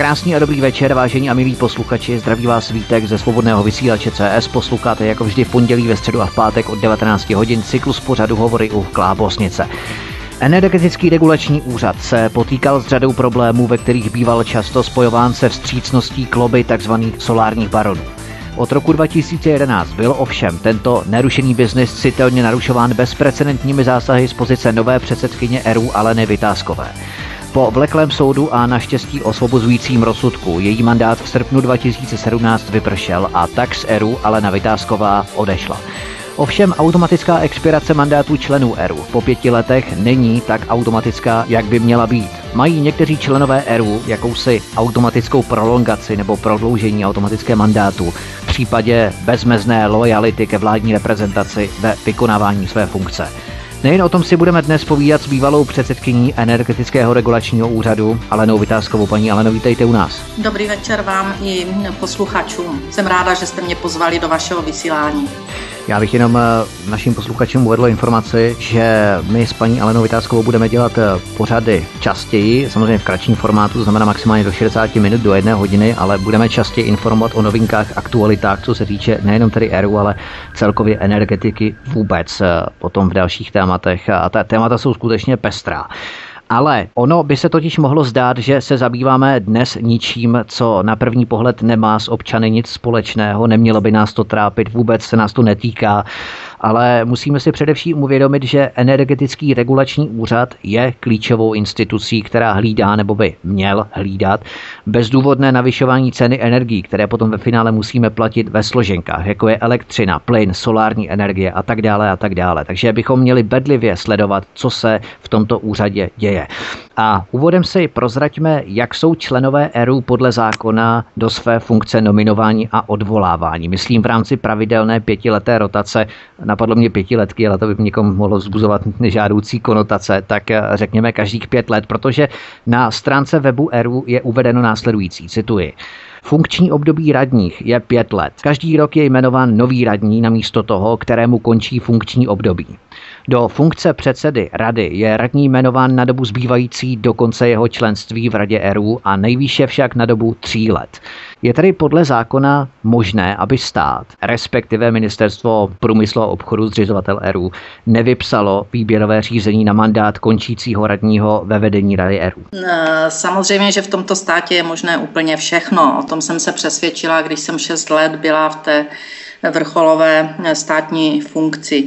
Krásný a dobrý večer, vážení a milí posluchači, zdraví vás Vítek ze Svobodného vysílače CS. Posloucháte jako vždy v pondělí, ve středu a v pátek od 19 hodin cyklus pořadu Hovory u Klábosnice. Energetický regulační úřad se potýkal s řadou problémů, ve kterých býval často spojován se vstřícností k lobby tzv. Solárních baronů. Od roku 2011 byl ovšem tento nerušený biznis citelně narušován bezprecedentními zásahy z pozice nové předsedkyně ERÚ Aleny Vitáskové. Po vleklém soudu a naštěstí osvobozujícím rozsudku její mandát v srpnu 2017 vypršel a tak z ERÚ Alena Vitásková odešla. Ovšem automatická expirace mandátů členů ERÚ po 5 letech není tak automatická, jak by měla být. Mají někteří členové ERÚ jakousi automatickou prolongaci nebo prodloužení automatické mandátu v případě bezmezné loajality ke vládní reprezentaci ve vykonávání své funkce. Nejen o tom si budeme dnes povídat s bývalou předsedkyní Energetického regulačního úřadu Alenou Vitáskovou. Paní Aleno, vítejte u nás. Dobrý večer vám i posluchačům. Jsem ráda, že jste mě pozvali do vašeho vysílání. Já bych jenom našim posluchačům uvedl informaci, že my s paní Alenou Vitáskovou budeme dělat pořady častěji, samozřejmě v kratším formátu, to znamená maximálně do 60 minut, do 1 hodiny, ale budeme častěji informovat o novinkách, aktualitách, co se týče nejenom tedy ERÚ, ale celkově energetiky vůbec potom v dalších tématech. A ta témata jsou skutečně pestrá. Ale ono by se totiž mohlo zdát, že se zabýváme dnes ničím, co na první pohled nemá s občany nic společného, nemělo by nás to trápit, vůbec se nás to netýká, ale musíme si především uvědomit, že Energetický regulační úřad je klíčovou institucí, která hlídá nebo by měl hlídat bezdůvodné navyšování ceny energií, které potom ve finále musíme platit ve složenkách, jako je elektřina, plyn, solární energie a tak dále a tak dále. Takže bychom měli bedlivě sledovat, co se v tomto úřadě děje. A úvodem si prozraďme, jak jsou členové ERÚ podle zákona do své funkce nominování a odvolávání. Myslím v rámci pravidelné 5leté rotace. Napadlo mě 5letky, ale to by někomu mohlo vzbuzovat nežádoucí konotace, tak řekněme každých 5 let, protože na stránce webu ERÚ je uvedeno následující, cituji. Funkční období radních je 5 let. Každý rok je jmenován nový radní namísto toho, kterému končí funkční období. Do funkce předsedy rady je radní jmenován na dobu zbývající do konce jeho členství v radě ERÚ a nejvýše však na dobu 3 let. Je tedy podle zákona možné, aby stát, respektive Ministerstvo průmyslu a obchodu, zřizovatel ERÚ, nevypsalo výběrové řízení na mandát končícího radního ve vedení rady ERÚ? Samozřejmě, že v tomto státě je možné úplně všechno. O tom jsem se přesvědčila, když jsem 6 let byla v té vrcholové státní funkci.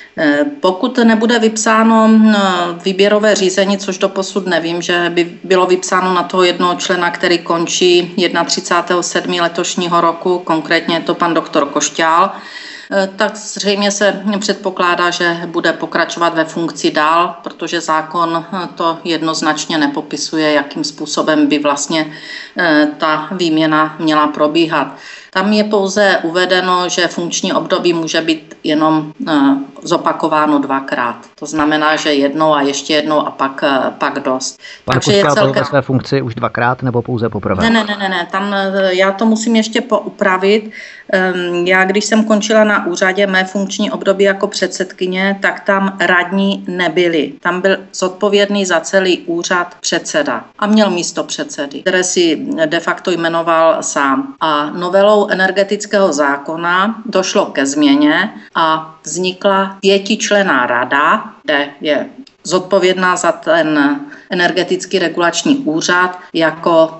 Pokud nebude vypsáno výběrové řízení, což doposud nevím, že by bylo vypsáno na toho jednoho člena, který končí 31.7. letošního roku, konkrétně je to pan doktor Košťál, tak zřejmě se předpokládá, že bude pokračovat ve funkci dál, protože zákon to jednoznačně nepopisuje, jakým způsobem by vlastně ta výměna měla probíhat. Tam je pouze uvedeno, že funkční období může být jenom zopakováno 2krát. To znamená, že jednou a ještě jednou a pak dost. Pan Košťál byl ve své funkci už 2krát nebo pouze poprvé? Ne. Tam já to musím ještě poupravit. Já, když jsem končila na úřadě mé funkční období jako předsedkyně, tak tam radní nebyli. Tam byl zodpovědný za celý úřad předseda a měl místo předsedy, které si de facto jmenoval sám. A novelou energetického zákona došlo ke změně a vznikla 5členná rada, kde je zodpovědná za ten Energetický regulační úřad jako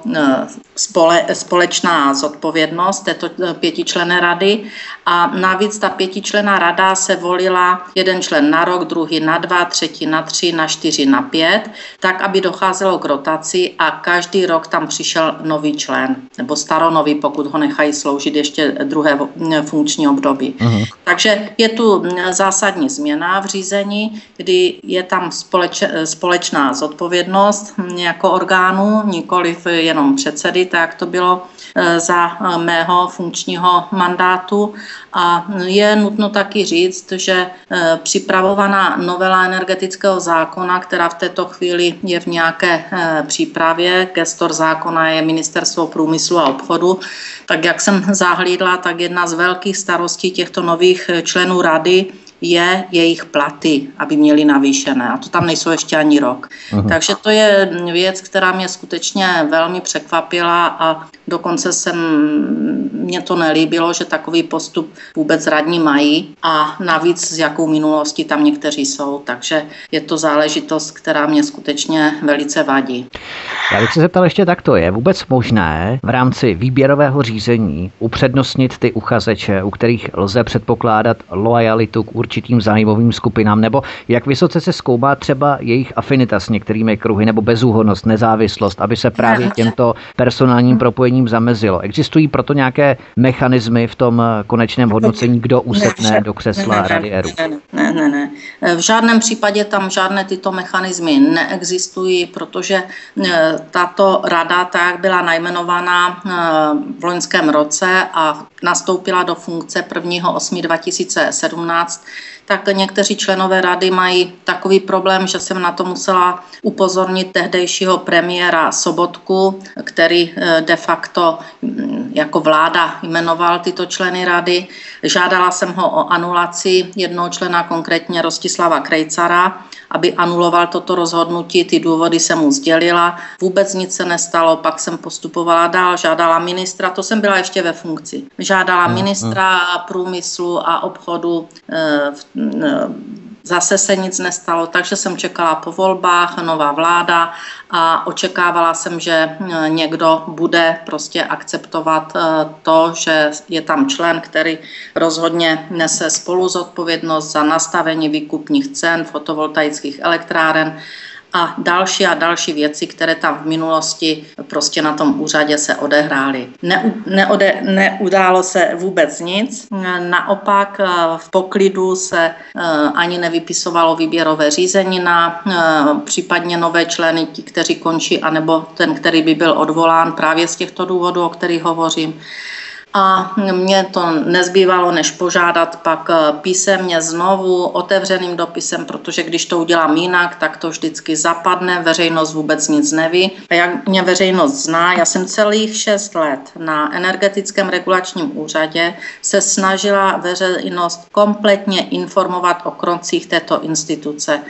společná zodpovědnost této 5členné rady a navíc ta 5členná rada se volila jeden člen na rok, druhý na 2, třetí na 3, na 4, na 5, tak, aby docházelo k rotaci a každý rok tam přišel nový člen, nebo staronový, pokud ho nechají sloužit ještě druhé funkční období. Uh-huh. Takže je tu zásadní změna v řízení, kdy je tam společná zodpovědnost jako orgánu, nikoliv jenom předsedy, tak to bylo za mého funkčního mandátu. A je nutno taky říct, že připravovaná novela energetického zákona, která v této chvíli je v nějaké přípravě, gestor zákona je Ministerstvo průmyslu a obchodu, tak jak jsem zahlídla, tak jedna z velkých starostí těchto nových členů rady je jejich platy, aby měli navýšené. A to tam nejsou ještě ani rok. Takže to je věc, která mě skutečně velmi překvapila a dokonce mě to nelíbilo, že takový postup vůbec radní mají a navíc s jakou minulostí tam někteří jsou. Takže je to záležitost, která mě skutečně velice vadí. Já bych se zeptal ještě takto, je vůbec možné v rámci výběrového řízení upřednostnit ty uchazeče, u kterých lze předpokládat loajalitu k určitým zájmovým skupinám, nebo jak vysoce se zkoumá třeba jejich afinita s některými kruhy, nebo bezúhonnost, nezávislost, aby se právě těmto personálním propojením zamezilo? Existují proto nějaké mechanismy v tom konečném hodnocení, kdo usedne do křesla Rady ERÚ? Ne. V žádném případě tam žádné tyto mechanismy neexistují, protože tato rada tak byla najmenovaná v loňském roce a nastoupila do funkce 1.8.2017, tak někteří členové rady mají takový problém, že jsem na to musela upozornit tehdejšího premiéra Sobotku, který de facto jako vláda jmenoval tyto členy rady. Žádala jsem ho o anulaci jednoho člena, konkrétně Rostislava Krejcara, aby anuloval toto rozhodnutí. Ty důvody jsem mu sdělila. Vůbec nic se nestalo, pak jsem postupovala dál, žádala ministra, to jsem byla ještě ve funkci. Žádala ministra průmyslu a obchodu, zase se nic nestalo, takže jsem čekala po volbách, nová vláda a očekávala jsem, že někdo bude prostě akceptovat to, že je tam člen, který rozhodně nese spoluzodpovědnost za nastavení výkupních cen fotovoltaických elektráren a další věci, které tam v minulosti prostě na tom úřadě se odehrály. Neudálo se vůbec nic, naopak v poklidu se ani nevypisovalo výběrové řízení na případně nové členy, ti, kteří končí, anebo ten, který by byl odvolán právě z těchto důvodů, o kterých hovořím. A mě to nezbývalo, než požádat pak písemně znovu otevřeným dopisem, protože když to udělám jinak, tak to vždycky zapadne, veřejnost vůbec nic neví. A jak mě veřejnost zná, já jsem celých 6 let na Energetickém regulačním úřadě se snažila veřejnost kompletně informovat o krocích této instituce.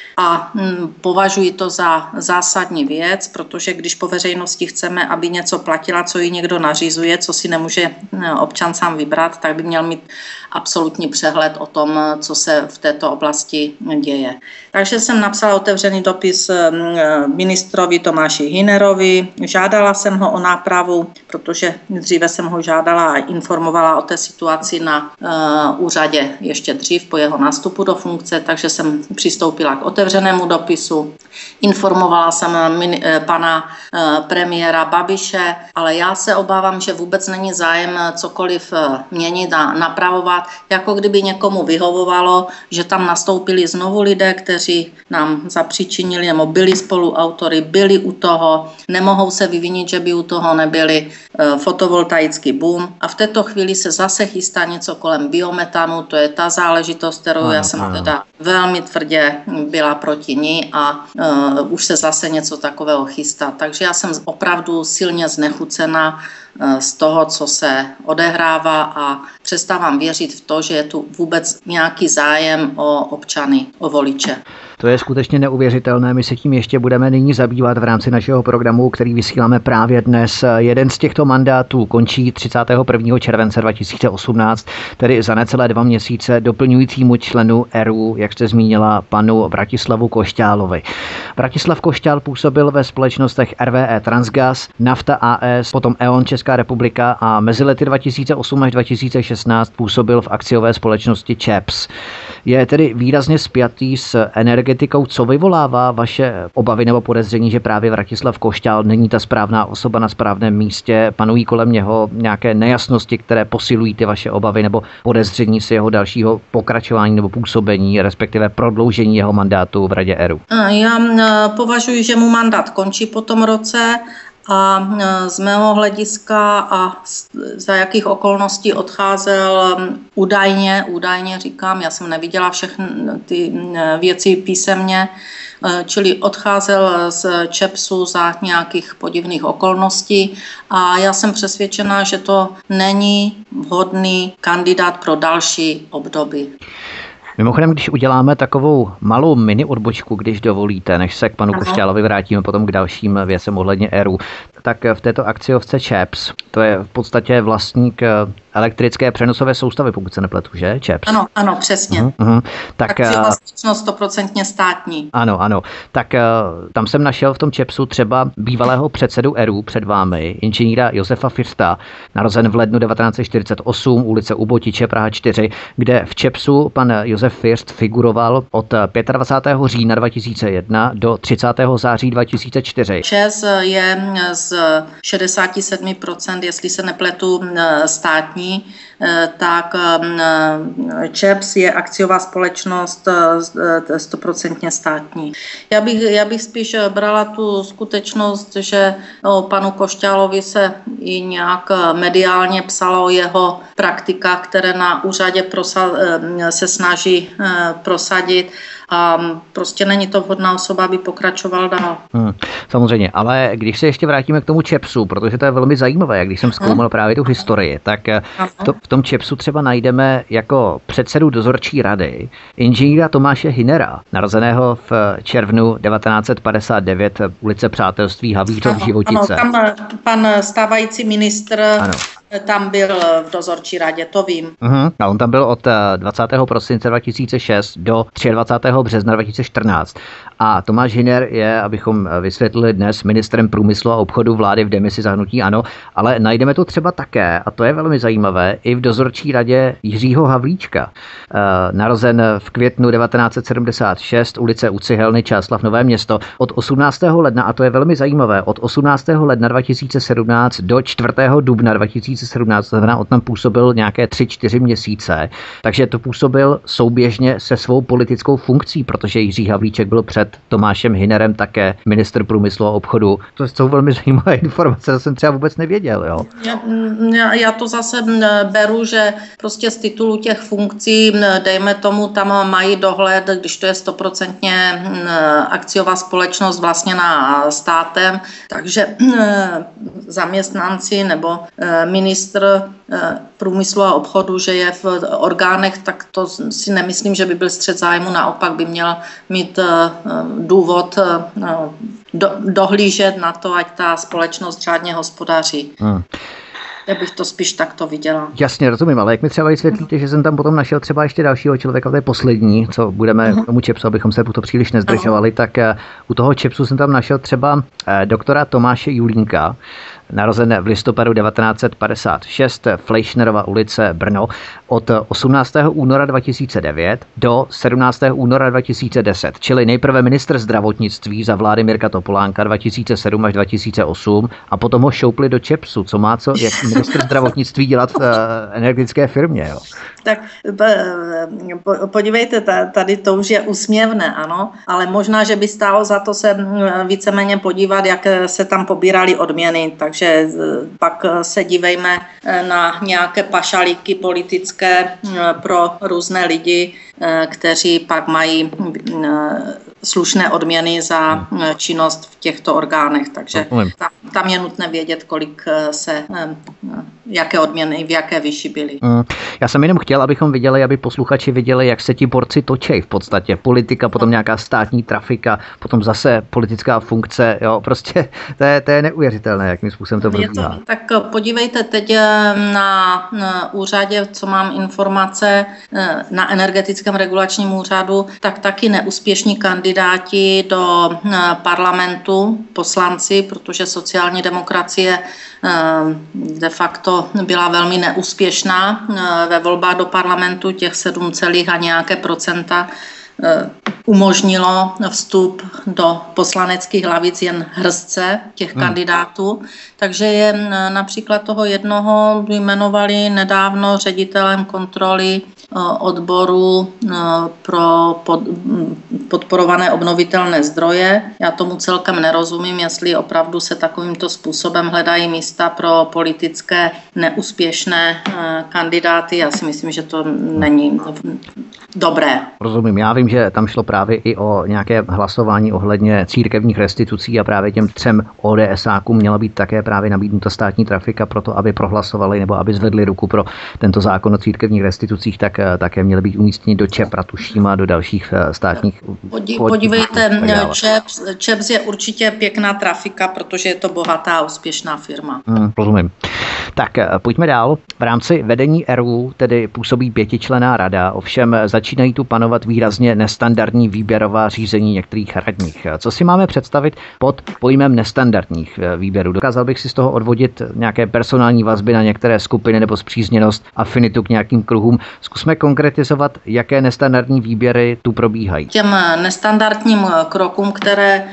A považuji to za zásadní věc, protože když po veřejnosti chceme, aby něco platila, co jí někdo nařizuje, co si nemůže občan sám vybrat, tak by měl mít absolutní přehled o tom, co se v této oblasti děje. Takže jsem napsala otevřený dopis ministrovi Tomáši Hünerovi, žádala jsem ho o nápravu, protože dříve jsem ho žádala a informovala o té situaci na úřadě ještě dřív po jeho nástupu do funkce, takže jsem přistoupila k otevřenému dopisu. Informovala jsem pana premiéra Babiše, ale já se obávám, že vůbec není zájem cokoliv měnit a napravovat, jako kdyby někomu vyhovovalo, že tam nastoupili znovu lidé, kteří nám zapříčinili nebo byli spoluautory, byli u toho, nemohou se vyvinit, že by u toho nebyli, fotovoltaický boom. A v této chvíli se zase chystá něco kolem biometanu, to je ta záležitost, kterou já jsem teda velmi tvrdě byla proti ní a už se zase něco takového chystá. Takže já jsem opravdu silně znechucená z toho, co se odehrává a přestávám věřit v to, že je tu vůbec nějaký zájem o občany, o voliče. To je skutečně neuvěřitelné. My se tím ještě budeme nyní zabývat v rámci našeho programu, který vysíláme právě dnes. Jeden z těchto mandátů končí 31. července 2018, tedy za necelé 2 měsíce doplňujícímu členu ERÚ, jak jste zmínila, panu Vratislavu Košťálovi. Vratislav Košťál působil ve společnostech RWE Transgas, Nafta AS, potom E.ON Česká republika a mezi lety 2008 až 2016 působil v akciové společnosti ČEPS. Je tedy výrazně spjatý s energetikou. Co vyvolává vaše obavy nebo podezření, že právě Vratislav Košťál není ta správná osoba na správném místě? Panují kolem něho nějaké nejasnosti, které posilují ty vaše obavy nebo podezření z jeho dalšího pokračování nebo působení, respektive prodloužení jeho mandátu v Radě ERÚ? Já považuji, že mu mandát končí po tom roce. A z mého hlediska a za jakých okolností odcházel údajně říkám, já jsem neviděla všechny ty věci písemně, čili odcházel z ČEPSu za nějakých podivných okolností a já jsem přesvědčená, že to není vhodný kandidát pro další období. Mimochodem, když uděláme takovou malou mini odbočku, když dovolíte, než se k panu Košťálovi vrátíme potom k dalším věcem ohledně ERÚ, tak v této akciovce ČEPS, to je v podstatě vlastník elektrické přenosové soustavy, pokud se nepletu, že? ČEPS. Ano, přesně. Tak vlastnost 100% státní. Ano. Tak tam jsem našel v tom ČEPSu třeba bývalého předsedu ERÚ před vámi, inženýra Josefa Firsta, narozen v lednu 1948, ulice U Botiče, Praha 4, kde v ČEPSu pan Josef First figuroval od 25. října 2001 do 30. září 2004. ČEZ je z 67%, jestli se nepletu, státní, tak ČEPS je akciová společnost 100% státní. Já bych spíš brala tu skutečnost, že o panu Košťálovi se i nějak mediálně psalo o jeho praktikách, které na úřadě se snaží prosadit. A prostě není to vhodná osoba, aby pokračoval dál. Samozřejmě, ale když se ještě vrátíme k tomu ČEPSu, protože to je velmi zajímavé, když jsem zkoumal právě tu historii, tak v tom ČEPSu třeba najdeme jako předsedu dozorčí rady inženýra Tomáše Hynera, narozeného v červnu 1959 ulice Přátelství, Havířov, Životice. Tam pan stávající ministr tam byl v dozorčí radě, to vím. A on tam byl od 20. prosince 2006 do 23. března 2014. A Tomáš Hüner je, abychom vysvětlili dnes, ministrem průmyslu a obchodu vlády v demisi za hnutí ANO, ale najdeme to třeba také, a to je velmi zajímavé, i v dozorčí radě Jiřího Havlíčka. Narozen v květnu 1976, ulice U Cihelny, Čáslav, Nové Město, od 18. ledna, a to je velmi zajímavé, od 18. ledna 2017 do 4. dubna 2017, znamená, on tam působil nějaké 3-4 měsíce, takže to působil souběžně se svou politickou funkcí, protože Jiří Havlíček byl před Tomášem Hynerem také ministr průmyslu a obchodu. To jsou velmi zajímavé informace, to jsem třeba vůbec nevěděl. Jo? Já to zase beru, že prostě z titulu těch funkcí, dejme tomu, tam mají dohled, když to je 100% akciová společnost vlastněná státem, takže zaměstnanci nebo ministr průmyslu a obchodu, že je v orgánech, tak to si nemyslím, že by byl střet zájmu, naopak by měl mít důvod dohlížet na to, ať ta společnost řádně hospodaří. Já bych to spíš takto viděla. Jasně, rozumím, ale jak mi třeba vysvětlíte, že jsem tam potom našel třeba ještě dalšího člověka, to je poslední, co budeme k tomu ČEPSu, abychom se to příliš nezdržovali, tak u toho ČEPSu jsem tam našel třeba doktora Tomáše Julínka, narozen v listopadu 1956, Fleischnerova ulice, Brno, od 18. února 2009 do 17. února 2010, čili nejprve ministr zdravotnictví za vlády Mirka Topolánka 2007 až 2008 a potom ho šoupli do ČEPSu, co má co jak ministr zdravotnictví dělat v energetické firmě. Jo. Tak podívejte, tady to už je úsměvné, ano, ale možná, že by stálo za to se víceméně podívat, jak se tam pobíraly odměny, takže pak se dívejme na nějaké pašalíky politické pro různé lidi, kteří pak mají slušné odměny za činnost v těchto orgánech. Takže tam je nutné vědět, jaké odměny v jaké výši byly. Já jsem jenom chtěl, abychom viděli, aby posluchači viděli, jak se ti borci točí v podstatě. Politika, potom nějaká státní trafika, potom zase politická funkce. Jo, prostě to je neuvěřitelné, jakým způsobem to probíhá. Tak podívejte teď na úřadě, co mám informace, na Energetickém regulačním úřadu, tak taky neúspěšní kandidáti do parlamentu, poslanci, protože sociální demokracie de facto byla velmi neúspěšná ve volbách do parlamentu, těch 7, a nějaké procenta umožnilo vstup do poslaneckých lavic jen hrstce těch kandidátů. Takže je například toho jednoho jmenovali nedávno ředitelem kontroly odboru pro podporované obnovitelné zdroje. Já tomu celkem nerozumím, jestli opravdu se takovýmto způsobem hledají místa pro politické neúspěšné kandidáty. Já si myslím, že to není dobré. Rozumím, já vím, že tam šlo právě i o nějaké hlasování ohledně církevních restitucí a právě těm 3 ODSákům měla být také právě nabídnuta státní trafika pro to, aby prohlasovali nebo aby zvedli ruku pro tento zákon o církevních restitucích, tak také měly být umístěni do ČEPRA, tuším, a do dalších státních. Podívejte, ČEPS je určitě pěkná trafika, protože je to bohatá a úspěšná firma. Rozumím. Tak pojďme dál. V rámci vedení ERÚ tedy působí 5členná rada, ovšem začínají tu panovat výrazně nestandardní výběrová řízení některých radních. Co si máme představit pod pojmem nestandardních výběrů? Dokázal bych si z toho odvodit nějaké personální vazby na některé skupiny nebo spřízněnost, afinitu k nějakým kruhům. Zkusme konkretizovat, jaké nestandardní výběry tu probíhají. Těm nestandardním krokům, které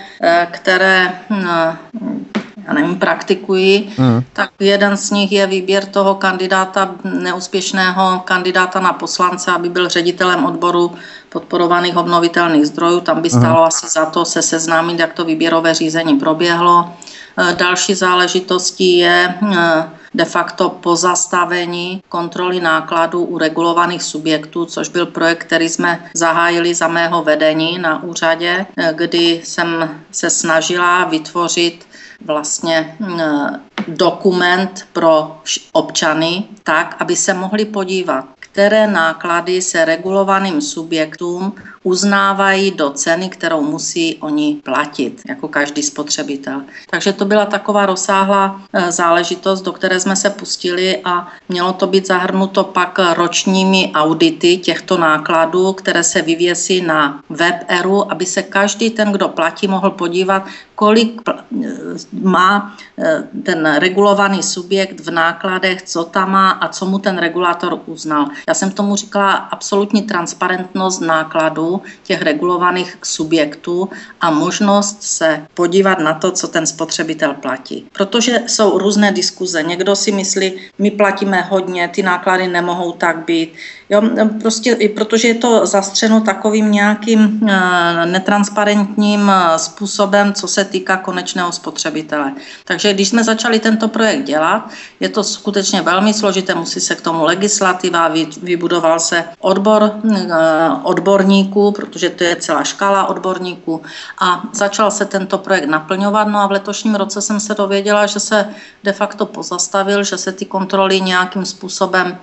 já nevím, praktikují, tak jeden z nich je výběr toho neúspěšného kandidáta na poslance, aby byl ředitelem odboru podporovaných obnovitelných zdrojů. Tam by stálo asi za to se seznámit, jak to výběrové řízení proběhlo. Další záležitostí je de facto pozastavení kontroly nákladů u regulovaných subjektů, což byl projekt, který jsme zahájili za mého vedení na úřadě, kdy jsem se snažila vytvořit vlastně dokument pro občany tak, aby se mohli podívat, které náklady se regulovaným subjektům uznávají do ceny, kterou musí oni platit, jako každý spotřebitel. Takže to byla taková rozsáhlá záležitost, do které jsme se pustili a mělo to být zahrnuto pak ročními audity těchto nákladů, které se vyvěsí na web ERÚ, aby se každý ten, kdo platí, mohl podívat, kolik má ten regulovaný subjekt v nákladech, co tam má a co mu ten regulátor uznal. Já jsem tomu říkala absolutní transparentnost nákladů těch regulovaných subjektů a možnost se podívat na to, co ten spotřebitel platí. Protože jsou různé diskuze. Někdo si myslí, my platíme hodně, ty náklady nemohou tak být. Jo, prostě, protože je to zastřeno takovým nějakým netransparentním způsobem, co se týká konečného spotřebitele. Takže když jsme začali tento projekt dělat, je to skutečně velmi složité, musí se k tomu legislativa, vybudoval se odborníků, protože to je celá škála odborníků a začal se tento projekt naplňovat. No a v letošním roce jsem se dověděla, že se de facto pozastavil, že se ty kontroly nějakým způsobem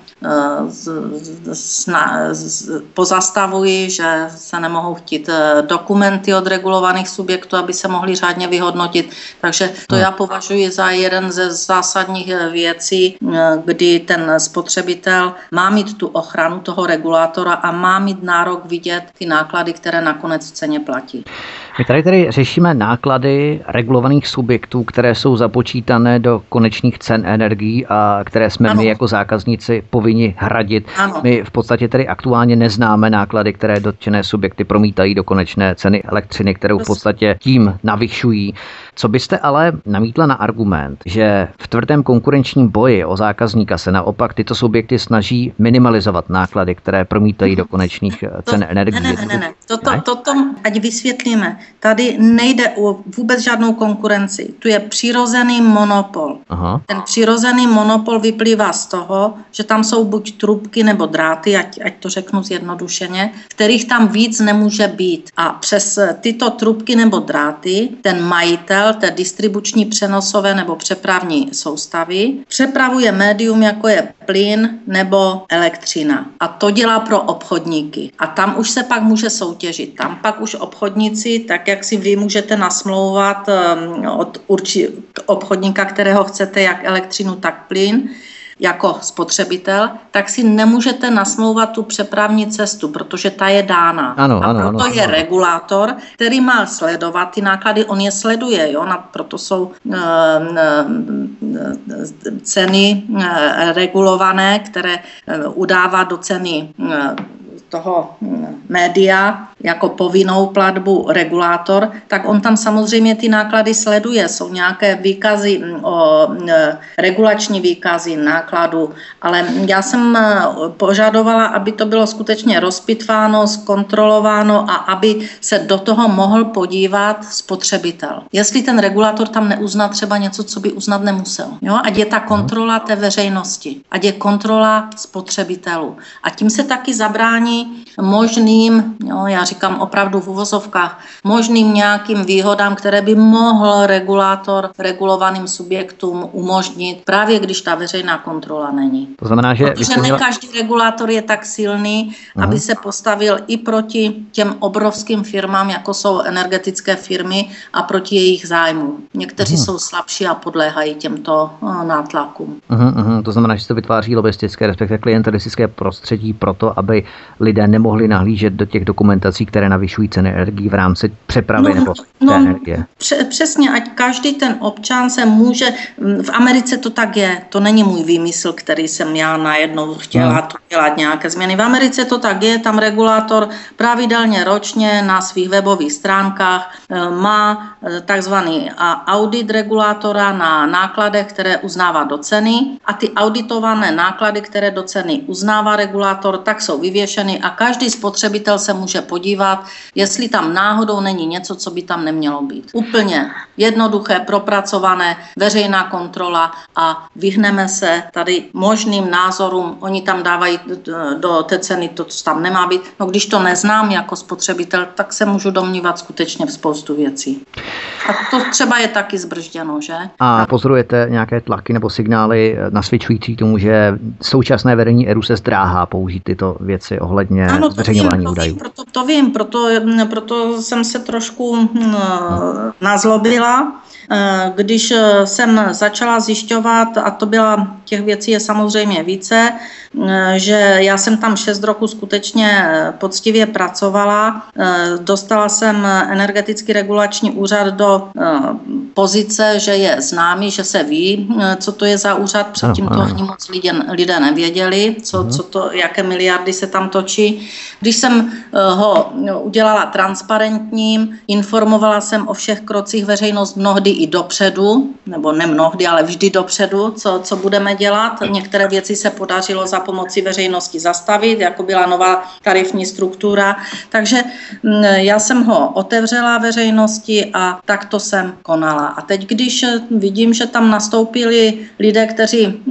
pozastavují, že se nemohou chtít dokumenty od regulovaných subjektů, aby se mohly řádně vyhodnotit. Takže to já považuji za jeden ze zásadních věcí, kdy ten spotřebitel má mít tu ochranu toho regulátora a má mít nárok vidět ty náklady, které nakonec v ceně platí. My tady tedy řešíme náklady regulovaných subjektů, které jsou započítané do konečných cen energií a které jsme my jako zákazníci povinni hradit. Ano. My v podstatě tedy aktuálně neznáme náklady, které dotčené subjekty promítají do konečné ceny elektřiny, kterou v podstatě tím navyšují. Co byste ale namítla na argument, že v tvrdém konkurenčním boji o zákazníka se naopak tyto subjekty snaží minimalizovat náklady, které promítají do konečných cen energií? Ne. Toto ať vysvětlíme. Tady nejde o vůbec žádnou konkurenci. Tu je přirozený monopol. Aha. Ten přirozený monopol vyplývá z toho, že tam jsou buď trubky nebo dráty, ať to řeknu zjednodušeně, kterých tam víc nemůže být. A přes tyto trubky nebo dráty ten majitel té distribuční přenosové nebo přepravní soustavy přepravuje médium, jako je plyn nebo elektřina. A to dělá pro obchodníky. A tam už se pak může soutěžit. Tam pak už obchodníci, tak jak si vy můžete nasmlouvat od obchodníka, kterého chcete, jak elektřinu, tak plyn, jako spotřebitel, tak si nemůžete nasmlouvat tu přepravní cestu, protože ta je dána. A proto je regulátor, který má sledovat ty náklady, on je sleduje, jo? Proto jsou ceny regulované, které udává do ceny toho média jako povinnou platbu regulátor, tak on tam samozřejmě ty náklady sleduje. Jsou nějaké výkazy, regulační výkazy nákladu, ale já jsem požadovala, aby to bylo skutečně rozpitváno, zkontrolováno a aby se do toho mohl podívat spotřebitel. Jestli ten regulátor tam neuzná třeba něco, co by uznat nemusel. Jo? Ať je ta kontrola té veřejnosti, ať je kontrola spotřebitelů. A tím se taky zabrání možným, já říkám opravdu v uvozovkách, možným nějakým výhodám, které by mohl regulátor regulovaným subjektům umožnit, právě když ta veřejná kontrola není. To znamená, že protože ne každý regulátor je tak silný, aby se postavil i proti těm obrovským firmám, jako jsou energetické firmy, a proti jejich zájmům. Někteří jsou slabší a podléhají těmto nátlakům. To znamená, že se to vytváří lobistické, respektive klientelistické prostředí proto, aby lidé nemohli nahlížet do těch dokumentací, které navyšují ceny energií v rámci přepravy nebo té energie. Přesně, ať každý ten občan se může, v Americe to tak je, to není můj výmysl, který jsem já najednou chtěla dělat nějaké změny. V Americe to tak je, tam regulátor pravidelně ročně na svých webových stránkách má takzvaný audit regulátora na nákladech, které uznává do ceny, a ty auditované náklady, které do ceny uznává regulátor, tak jsou vyvěšeny a každý spotřebitel se může podívat, jestli tam náhodou není něco, co by tam nemělo být. Úplně jednoduché, propracované, veřejná kontrola a vyhneme se tady možným názorům. Oni tam dávají do té ceny to, co tam nemá být. No když to neznám jako spotřebitel, tak se můžu domnívat skutečně v spoustu věcí. A to třeba je taky zbržděno, že? A pozorujete nějaké tlaky nebo signály nasvědčující tomu, že současné vedení ERÚ se zdráhá použít tyto věci ohledně zveřejňování údajů? To vím, proto jsem se trošku nazlobila, když jsem začala zjišťovat, a to byla, těch věcí je samozřejmě více, že já jsem tam 6 roků skutečně poctivě pracovala. Dostala jsem Energetický regulační úřad do pozice, že je známý, že se ví, co to je za úřad. Předtím to ani moc lidé nevěděli, jaké miliardy se tam točí. Když jsem ho udělala transparentním, informovala jsem o všech krocích veřejnost mnohdy i dopředu, nebo ne mnohdy, ale vždy dopředu, co budeme dělat. Některé věci se podařilo za pomoci veřejnosti zastavit, jako byla nová tarifní struktura. Takže já jsem ho otevřela veřejnosti a takto jsem konala. A teď, když vidím, že tam nastoupili lidé, kteří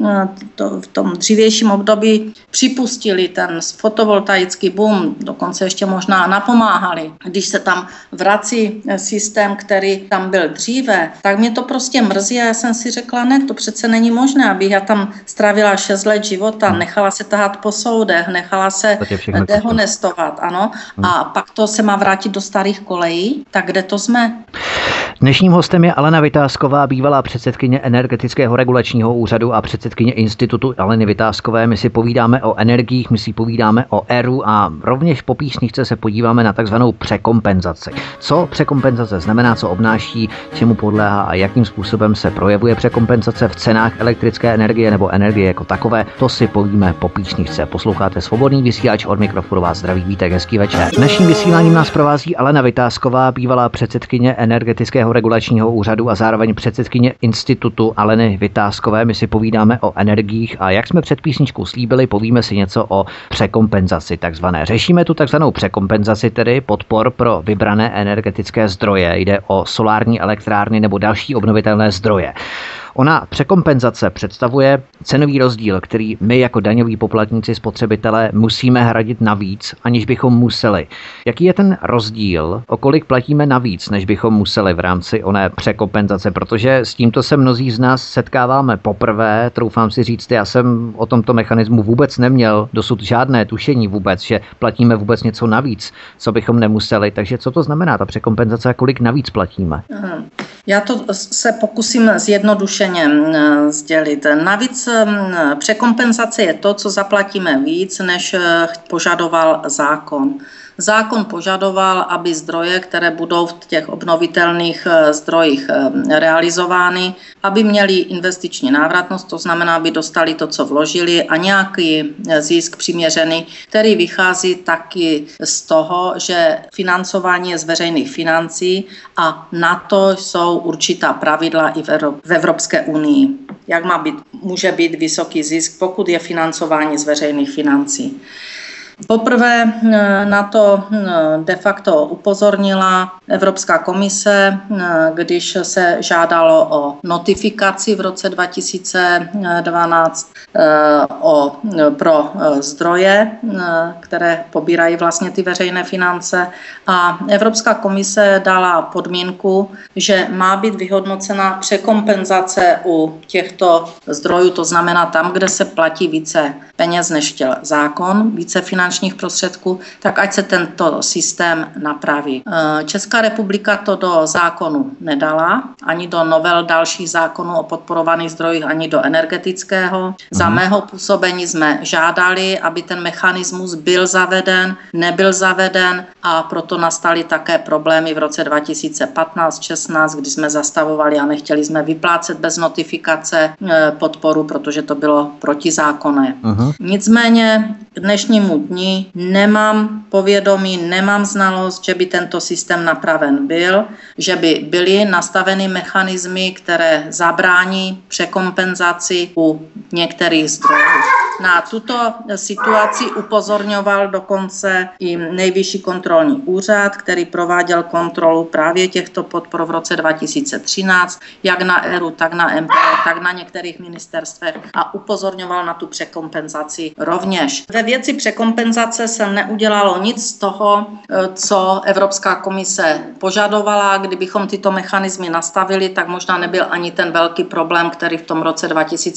v tom dřívějším období připustili ten fotovoltaický boom, dokonce ještě možná napomáhali, když se tam vrací systém, který tam byl dříve, tak mě to prostě mrzí a já jsem si řekla, ne, to přece není možné, abych já tam strávila 6 let života, nechala se tahat po soudech, nechala se dehonestovat, ano, a pak to se má vrátit do starých kolejí, tak kde to jsme? Dnešním hostem je Alena Vitásková, bývalá předsedkyně Energetického regulačního úřadu a předsedkyně Institutu Aleny Vitáskové. My si povídáme o energiích, my si povídáme o ERÚ a rovněž po písničce se podíváme na takzvanou překompenzaci. Co překompenzace znamená, co obnáší, čemu podléhá a jakým způsobem se projevuje překompenzace v cenách elektrické energie nebo energie jako takové, to si povíme po písničce. Posloucháte Svobodný vysílač, od mikrofonu vás zdraví Vítek, hezký večer. Dnešním vysíláním nás provází Alena Vitásková, bývalá předsedkyně Energetického regulačního úřadu a zároveň předsedkyně Institutu Aleny Vitáskové. My si povídáme o energiích a jak jsme před písničkou slíbili, povíme si něco o překompenzaci takzvané. Řešíme tu takzvanou překompenzaci, tedy podpor pro vybrané energetické zdroje. Jde o solární elektrárny nebo další obnovitelné zdroje. Ona překompenzace představuje cenový rozdíl, který my jako daňoví poplatníci spotřebitelé musíme hradit navíc, aniž bychom museli. Jaký je ten rozdíl, o kolik platíme navíc, než bychom museli v rámci oné překompenzace, protože s tímto se mnozí z nás setkáváme poprvé, troufám si říct, já jsem o tomto mechanismu vůbec neměl dosud žádné tušení vůbec, že platíme vůbec něco navíc, co bychom nemuseli, takže co to znamená ta překompenzace a kolik navíc platíme? Já to se pokusím zjednodušeně sdělit. Navíc překompenzace je to, co zaplatíme víc, než požadoval zákon. Zákon požadoval, aby zdroje, které budou v těch obnovitelných zdrojích realizovány, aby měli investiční návratnost, to znamená, aby dostali to, co vložili, a nějaký zisk přiměřený, který vychází taky z toho, že financování je z veřejných financí a na to jsou určitá pravidla i v Evropské unii. Jak může být vysoký zisk, pokud je financování z veřejných financí. Poprvé na to de facto upozornila Evropská komise, když se žádalo o notifikaci v roce 2012 pro zdroje, které pobírají vlastně ty veřejné finance. A Evropská komise dala podmínku, že má být vyhodnocena překompenzace u těchto zdrojů, to znamená tam, kde se platí více peněz než chtěl zákon, více finančních prostředků, tak ať se tento systém napraví. Česká republika to do zákonu nedala, ani do novel dalších zákonů o podporovaných zdrojích, ani do energetického. Za mého působení jsme žádali, aby ten mechanismus byl zaveden, nebyl zaveden, a proto nastaly také problémy v roce 2015-16, kdy jsme zastavovali a nechtěli jsme vyplácet bez notifikace podporu, protože to bylo protizákonné. Nicméně k dnešnímu dni nemám povědomí, nemám znalost, že by tento systém napraven byl, že by byly nastaveny mechanismy, které zabrání překompenzaci u některých zdrojů. Na tuto situaci upozorňoval dokonce i Nejvyšší kontrolní úřad, který prováděl kontrolu právě těchto podpor v roce 2013, jak na ERU, tak na MPO, tak na některých ministerstvech, a upozorňoval na tu překompenzaci rovněž. Ve věci překompenzace se neudělalo nic z toho, co Evropská komise požadovala. Kdybychom tyto mechanismy nastavili, tak možná nebyl ani ten velký problém, který v tom roce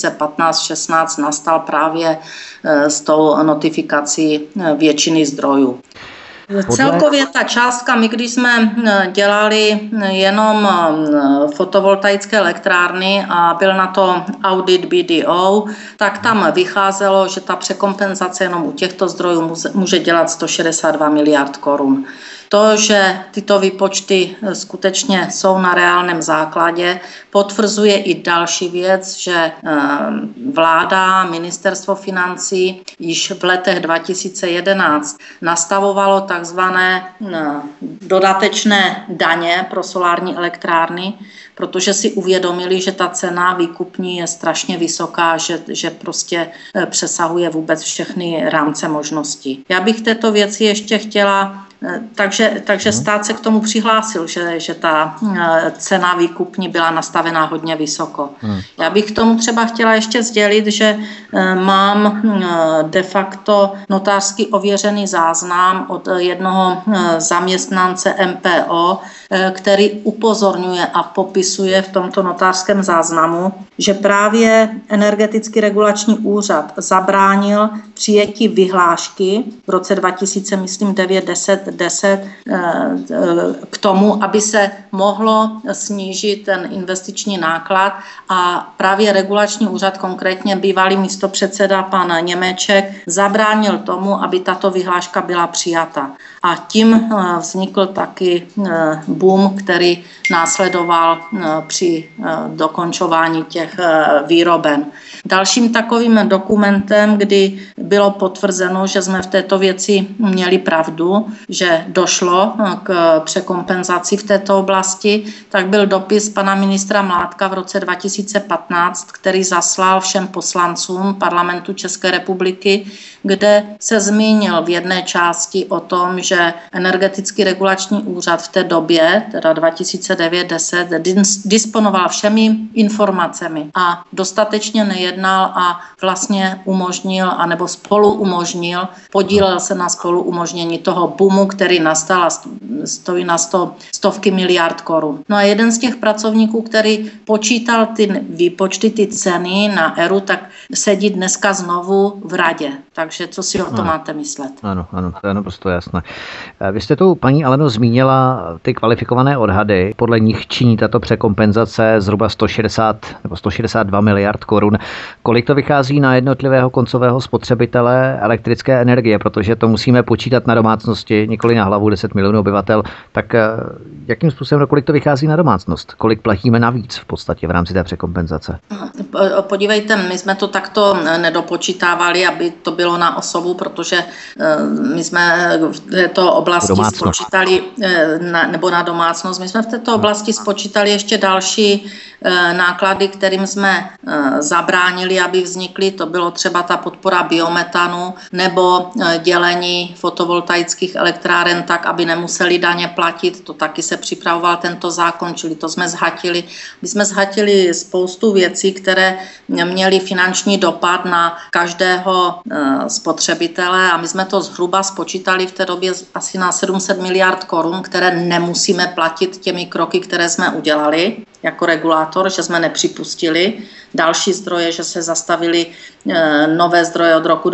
2015-16 nastal právě s tou notifikací většiny zdrojů. Celkově ta částka, my když jsme dělali jenom fotovoltaické elektrárny a byl na to audit BDO, tak tam vycházelo, že ta překompenzace jenom u těchto zdrojů může dělat 162 miliard korun. To, že tyto výpočty skutečně jsou na reálném základě, potvrzuje i další věc, že vláda, ministerstvo financí již v letech 2011 nastavovalo takzvané dodatečné daně pro solární elektrárny, protože si uvědomili, že ta cena výkupní je strašně vysoká, že prostě přesahuje vůbec všechny rámce možností. Já bych této věci ještě chtěla, takže stát se k tomu přihlásil, že ta cena výkupní byla nastavená hodně vysoko. Já bych k tomu třeba chtěla ještě sdělit, že mám de facto notářsky ověřený záznam od jednoho zaměstnance MPO, který upozorňuje a popisuje v tomto notářském záznamu, že právě Energetický regulační úřad zabránil přijetí vyhlášky v roce 2009-10 k tomu, aby se mohlo snížit ten investiční náklad, a právě regulační úřad, konkrétně bývalý místopředseda pan Němeček, zabránil tomu, aby tato vyhláška byla přijata. A tím vznikl taky boom, který následoval při dokončování těch výroben. Dalším takovým dokumentem, kdy bylo potvrzeno, že jsme v této věci měli pravdu, že došlo k překompenzaci v této oblasti, tak byl dopis pana ministra Mládka v roce 2015, který zaslal všem poslancům Parlamentu České republiky, kde se zmínil v jedné části o tom, že Energetický regulační úřad v té době, teda 2009-10, disponoval všemi informacemi a dostatečně nejednal a vlastně umožnil, anebo spolu umožnil, podílel se na spolu umožnění toho boomu, který nastal a stojí na stovky miliard korun. No a jeden z těch pracovníků, který počítal ty výpočty, ty ceny na ERU, tak sedí dneska znovu v radě. Takže co si o to máte myslet? Ano, to je naprosto jasné. Vy jste tu, paní Aleno, zmínila ty kvalifikované odhady. Podle nich činí tato překompenzace zhruba 160 nebo 162 miliard korun. Kolik to vychází na jednotlivého koncového spotřebitele elektrické energie, protože to musíme počítat na domácnosti, nikoli na hlavu 10 milionů obyvatel. Tak jakým způsobem, kolik to vychází na domácnost? Kolik platíme navíc v podstatě v rámci té překompenzace? Podívejte, my jsme to takto nedopočítávali, aby to bylo na osobu, protože my jsme v této oblasti spočítali, nebo na domácnost, my jsme v této oblasti spočítali ještě další náklady, kterým jsme zabránili, aby vznikly. To bylo třeba ta podpora biometanu nebo dělení fotovoltaických elektráren tak, aby nemuseli daně platit. To taky se připravoval tento zákon, čili to jsme zhatili. My jsme zhatili spoustu věcí, které měly finanční dopad na každého spotřebitele a my jsme to zhruba spočítali v té době asi na 700 miliard korun, které nemusíme platit těmi kroky, které jsme udělali jako regulátor, že jsme nepřipustili další zdroje, že se zastavily nové zdroje od roku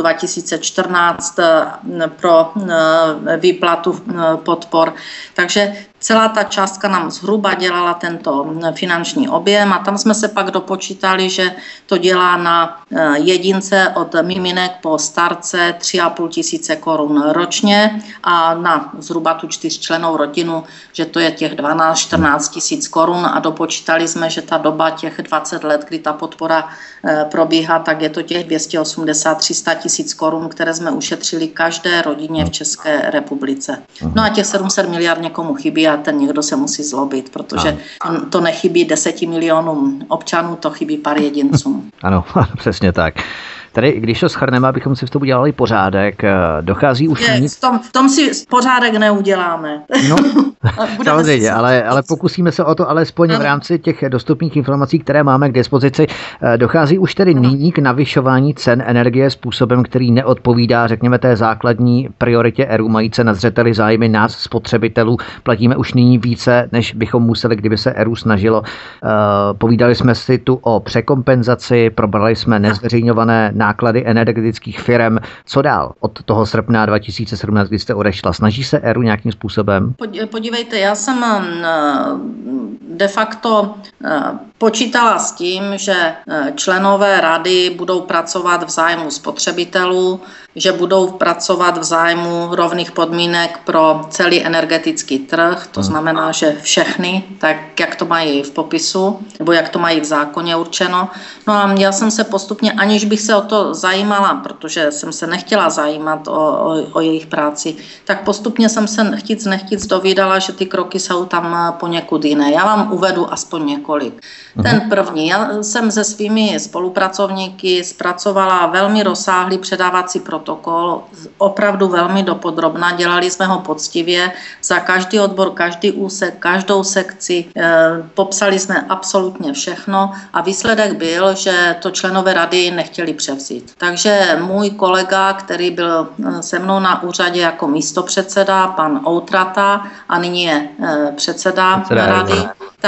2014 pro výplatu podpor. Takže celá ta částka nám zhruba dělala tento finanční objem a tam jsme se pak dopočítali, že to dělá na jedince od miminek po starce 3,5 tisíce korun ročně a na zhruba tu 4člennou rodinu, že to je těch 12-14 tisíc korun a dopočítali jsme, že ta doba těch 20 let, kdy ta podpora probíhá, tak je to těch 280-300 tisíc korun, které jsme ušetřili každé rodině v České republice. No a těch 700 miliard někomu chybí a ten někdo se musí zlobit, protože to nechybí 10 milionům občanů, to chybí pár jedincům. Ano, přesně tak. Tady, když to shrneme, abychom si v tom udělali pořádek, dochází už... V tom si pořádek neuděláme. No, samozřejmě, ale pokusíme se o to alespoň v rámci těch dostupných informací, které máme k dispozici. Dochází už tedy nyní k navyšování cen energie způsobem, který neodpovídá, řekněme, té základní prioritě ERÚ, majíce na zřeteli zájmy nás, spotřebitelů. Platíme už nyní více, než bychom museli, kdyby se ERÚ snažilo. Povídali jsme si tu o překompenzaci, probrali jsme nezveřejňované náklady energetických firem. Co dál od toho srpna 2017, kdy jste odešla? Snaží se ERÚ nějakým způsobem? Podívejte, já jsem de facto počítala s tím, že členové rady budou pracovat v zájmu spotřebitelů, že budou pracovat v zájmu rovných podmínek pro celý energetický trh, to znamená, že všechny, tak jak to mají v popisu, nebo jak to mají v zákoně určeno. No a já jsem se postupně, aniž bych se o to zajímala, protože jsem se nechtěla zajímat o jejich práci, tak postupně jsem se nechtíc dovídala, že ty kroky jsou tam poněkud jiné. Já vám uvedu aspoň několik. Ten první, já jsem se svými spolupracovníky zpracovala velmi rozsáhlý předávací protokol, opravdu velmi dopodrobna, dělali jsme ho poctivě, za každý odbor, každý úsek, každou sekci, popsali jsme absolutně všechno a výsledek byl, že to členové rady nechtěli převzít. Takže můj kolega, který byl se mnou na úřadě jako místopředseda, pan Outrata a nyní je předseda rady,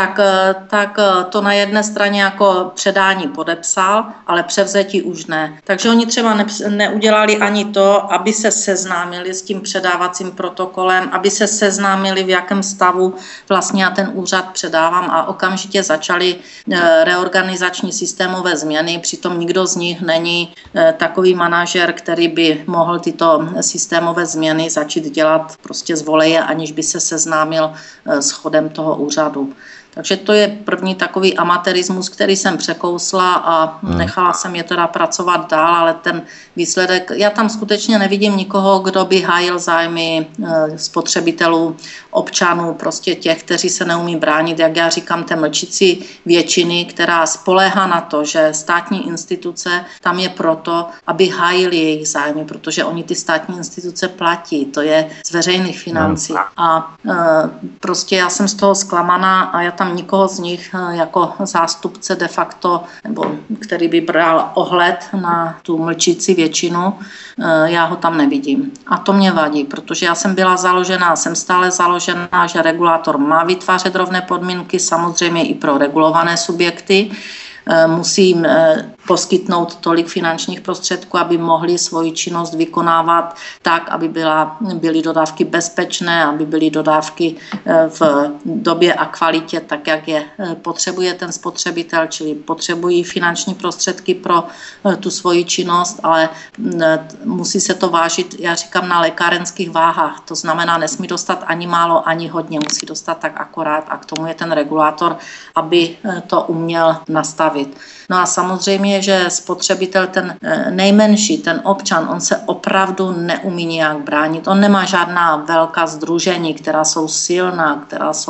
tak to na jedné straně jako předání podepsal, ale převzetí už ne. Takže oni třeba neudělali ani to, aby se seznámili s tím předávacím protokolem, aby se seznámili, v jakém stavu vlastně já ten úřad předávám a okamžitě začali reorganizační systémové změny, přitom nikdo z nich není takový manažer, který by mohl tyto systémové změny začít dělat prostě z voleje, aniž by se seznámil s chodem toho úřadu. Takže to je první takový amatérismus, který jsem překousla a nechala jsem je teda pracovat dál, ale ten výsledek, já tam skutečně nevidím nikoho, kdo by hájil zájmy spotřebitelů, občanů, prostě těch, kteří se neumí bránit, jak já říkám, té mlčící většiny, která spoléhá na to, že státní instituce tam je proto, aby hájili jejich zájmy, protože oni ty státní instituce platí, to je z veřejných financí. A prostě já jsem z toho zklamaná a já tam nikoho z nich jako zástupce de facto, nebo který by bral ohled na tu mlčící většinu, já ho tam nevidím. A to mě vadí, protože já jsem byla založená, jsem stále založená, že regulátor má vytvářet rovné podmínky, samozřejmě i pro regulované subjekty. Musím poskytnout tolik finančních prostředků, aby mohli svoji činnost vykonávat tak, aby byly dodávky bezpečné, aby byly dodávky v době a kvalitě tak, jak je potřebuje ten spotřebitel, čili potřebují finanční prostředky pro tu svoji činnost, ale musí se to vážit, já říkám, na lékárenských váhách. To znamená, nesmí dostat ani málo, ani hodně, musí dostat tak akorát a k tomu je ten regulátor, aby to uměl nastavit. No a samozřejmě, že spotřebitel, ten nejmenší, ten občan, on se opravdu neumí nějak bránit. On nemá žádná velká sdružení, která jsou silná,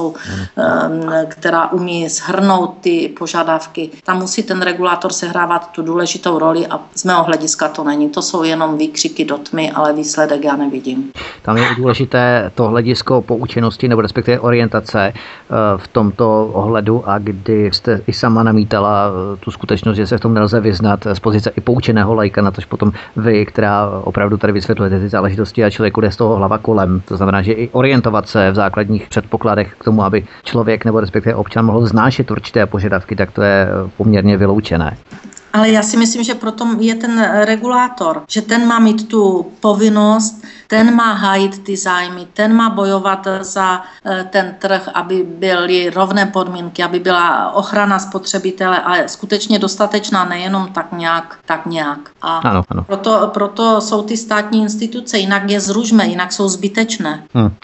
která umí shrnout ty požadavky. Tam musí ten regulátor sehrávat tu důležitou roli a z mého hlediska to není. To jsou jenom výkřiky do tmy, ale výsledek já nevidím. Tam je důležité to hledisko poučenosti nebo respektive orientace v tomto ohledu, a kdy jste i sama namítala tu skutečnost, že se v tom nelze vyznat z pozice i poučeného laika, natož potom vy, která opravdu tady vysvětlujete ty záležitosti a člověku jde z toho hlava kolem. To znamená, že i orientovat se v základních předpokladech k tomu, aby člověk nebo respektive občan mohl vznášet určité požadavky, tak to je poměrně vyloučené. Ale já si myslím, že proto je ten regulátor, že ten má mít tu povinnost, ten má hájit ty zájmy, ten má bojovat za ten trh, aby byly rovné podmínky, aby byla ochrana spotřebitele, ale skutečně dostatečná, nejenom tak nějak. A ano. Proto jsou ty státní instituce, jinak je zrušme, jinak jsou zbytečné.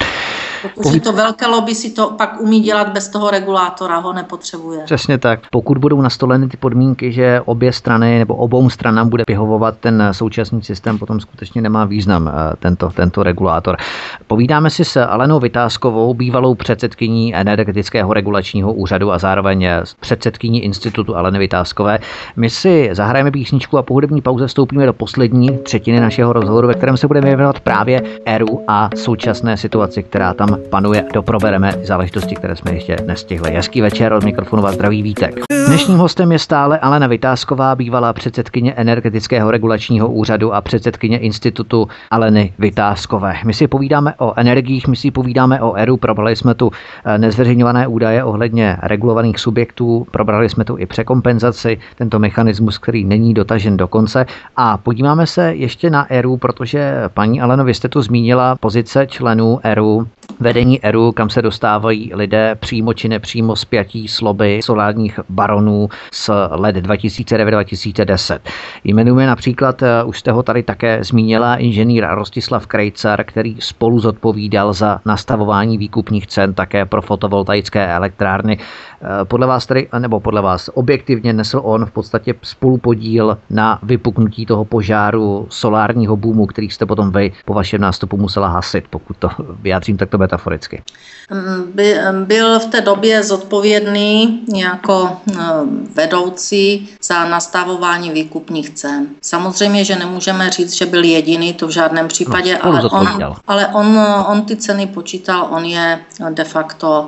Protože to velké lobby si to pak umí dělat bez toho regulátora, ho nepotřebuje. Přesně tak. Pokud budou nastoleny ty podmínky, že obě strany nebo obou stranám bude vyhovovat ten současný systém, potom skutečně nemá význam tento regulátor. Povídáme si s Alenou Vitáskovou, bývalou předsedkyní Energetického regulačního úřadu a zároveň předsedkyní institutu Aleny Vitáskové. My si zahrajeme písničku a po hudební pauze vstoupíme do poslední třetiny našeho rozhovoru, ve kterém se budeme věnovat právě ERÚ a současné situaci, která tam panuje. Doprobereme záležitosti, které jsme ještě nestihli. Hezký večer, od mikrofonu vás zdraví Vítek. Dnešním hostem je stále Alena Vitásková, bývalá předsedkyně Energetického regulačního úřadu a předsedkyně institutu Aleny Vitáskové. My si povídáme o energiích, my si povídáme o ERÚ, probrali jsme tu nezveřejňované údaje ohledně regulovaných subjektů, probrali jsme tu i překompenzaci, tento mechanismus, který není dotažen do konce, a podíváme se ještě na ERÚ, protože paní Aleno, vy jste tu zmínila pozice členů ERÚ, vedení ERÚ, kam se dostávají lidé přímo či nepřímo spjatí s lobby solárních baronů z let 2009-2010. Jmenujeme například, už jste ho tady také zmínila, inženýr Rostislav Krejcar, který spolu zodpovídal za nastavování výkupních cen také pro fotovoltaické elektrárny. Podle vás tedy, nebo podle vás objektivně nesl on v podstatě spolupodíl na vypuknutí toho požáru solárního boomu, který jste potom vy po vašem nástupu musela hasit, pokud to vyjádřím takto metaforicky. Byl v té době zodpovědný jako vedoucí za nastavování výkupních cen. Samozřejmě, že nemůžeme říct, že byl jediný, to v žádném případě, ale on ty ceny počítal, on je de facto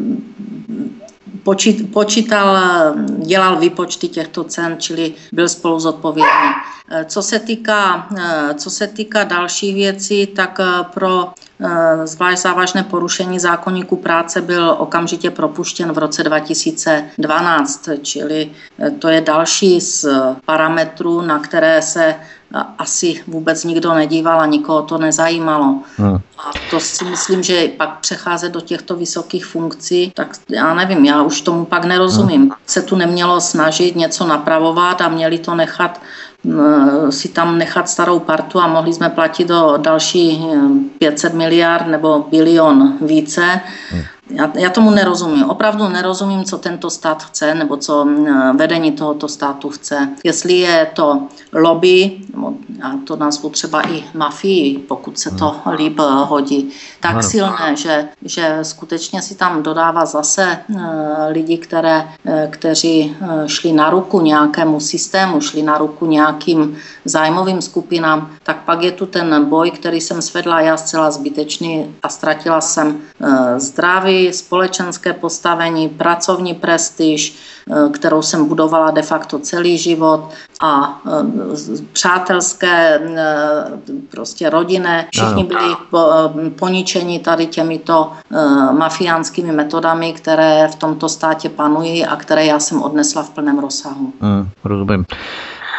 počítal, dělal výpočty těchto cen, čili byl spolu zodpovědný. Co se týká dalších věcí, tak pro zvlášť závažné porušení zákoníku práce byl okamžitě propuštěn v roce 2012, čili to je další z parametrů, na které se asi vůbec nikdo nedíval a nikoho to nezajímalo. A to si myslím, že pak přecházet do těchto vysokých funkcí, tak já nevím, já už tomu pak nerozumím. Se tu nemělo snažit něco napravovat a měli to si tam nechat starou partu a mohli jsme platit do další 500 miliard nebo bilion více. Já tomu nerozumím. Opravdu nerozumím, co tento stát chce, nebo co vedení tohoto státu chce. Jestli je to lobby, nebo já to nazvu třeba i mafii, pokud se to líp hodí, tak silné, že skutečně si tam dodává zase lidi, kteří šli na ruku nějakému systému, šli na ruku nějakým zájmovým skupinám, tak pak je tu ten boj, který jsem svedla já zcela zbytečný a ztratila jsem zdraví, společenské postavení, pracovní prestiž, kterou jsem budovala de facto celý život, a přátelské, prostě rodinné. Všichni byli poničeni tady těmito mafiánskými metodami, které v tomto státě panují a které já jsem odnesla v plném rozsahu. Rozumím.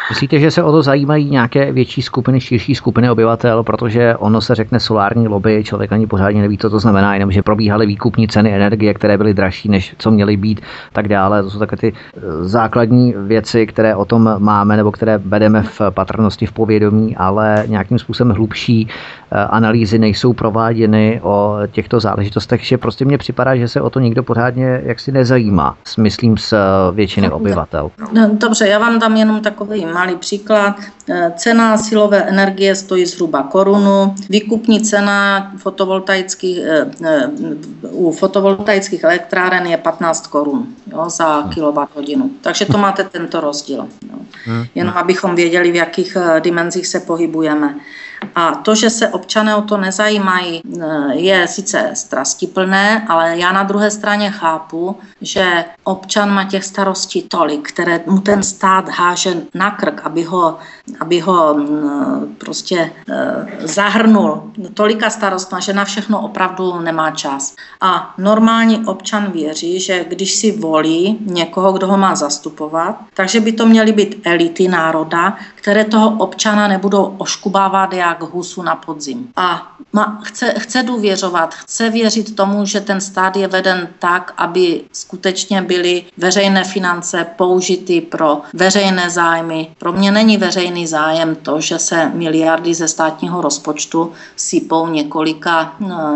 Myslíte, že se o to zajímají nějaké větší skupiny, širší skupiny obyvatel, protože ono se řekne solární lobby, člověk ani pořádně neví, co to znamená, jenom že probíhaly výkupní ceny energie, které byly dražší, než co měly být, tak dále. To jsou takové ty základní věci, které o tom máme nebo které vedeme v patrnosti, v povědomí, ale nějakým způsobem hlubší analýzy nejsou prováděny o těchto záležitostech, že prostě mně připadá, že se o to nikdo pořádně jaksi nezajímá, myslím z většiny obyvatel. Dobře, já vám dám jenom takový malý příklad. Cena silové energie stojí zhruba korunu, výkupní cena u fotovoltaických elektráren je 15 korun za kilowatthodinu. Takže to máte tento rozdíl. Jenom abychom věděli, v jakých dimenzích se pohybujeme. A to, že se občané o to nezajímají, je sice strastiplné, ale já na druhé straně chápu, že občan má těch starostí tolik, které mu ten stát háže na krk, aby ho prostě zahrnul. Tolika starostma, že na všechno opravdu nemá čas. A normální občan věří, že když si volí někoho, kdo ho má zastupovat, takže by to měly být elity národa, které toho občana nebudou oškubávat jak husu na podzim. A chce důvěřovat, chce věřit tomu, že ten stát je veden tak, aby skutečně byly veřejné finance použity pro veřejné zájmy. Pro mě není veřejný zájem to, že se miliardy ze státního rozpočtu sypou několika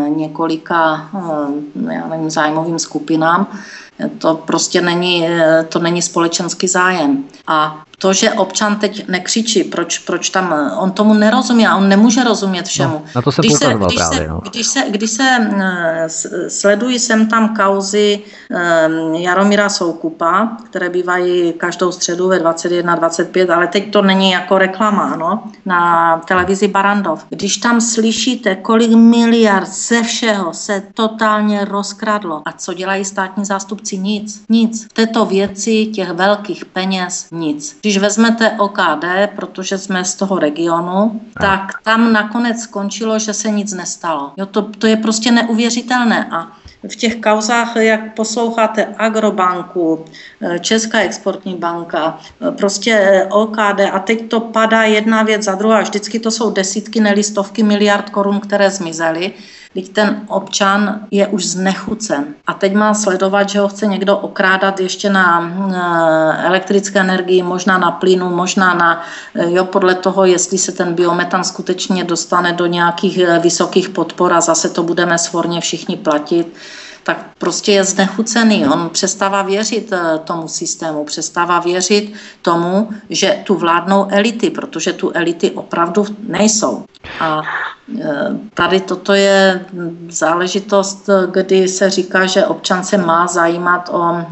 zájmovým skupinám. To prostě není společenský zájem. A to, že občan teď nekřičí, proč tam, on tomu nerozumí a on nemůže rozumět všemu. No, na to se poukazoval právě. Když se sledují sem tam kauzy Jaromíra Soukupa, které bývají každou středu ve 21:25, ale teď to není jako reklama, no, na televizi Barrandov. Když tam slyšíte, kolik miliard ze všeho se totálně rozkradlo. A co dělají státní zástupci? Nic. V této věci těch velkých peněz nic. Když vezmete OKD, protože jsme z toho regionu, tak tam nakonec skončilo, že se nic nestalo. Jo, to je prostě neuvěřitelné. A v těch kauzách, jak posloucháte Agrobanku, Česká exportní banka, prostě OKD a teď to padá jedna věc za druhou a vždycky to jsou desítky, ne stovky miliard korun, které zmizely. Teď ten občan je už znechucen. A teď má sledovat, že ho chce někdo okrádat ještě na elektrické energii, možná na plynu, možná podle toho, jestli se ten biometan skutečně dostane do nějakých vysokých podpor a zase to budeme svorně všichni platit. Tak prostě je znechucený. On přestává věřit tomu systému, přestává věřit tomu, že tu vládnou elity, protože tu elity opravdu nejsou. A tady toto je záležitost, kdy se říká, že občan se má zajímat